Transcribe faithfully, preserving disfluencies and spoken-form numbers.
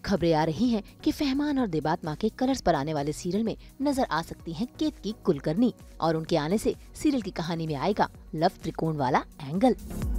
खबरें आ रही हैं कि फहमान और देबात्मा के कलर्स पर आने वाले सीरियल में नजर आ सकती हैं केतकी कुलकर्णी, और उनके आने से सीरियल की कहानी में आएगा लव त्रिकोण वाला एंगल।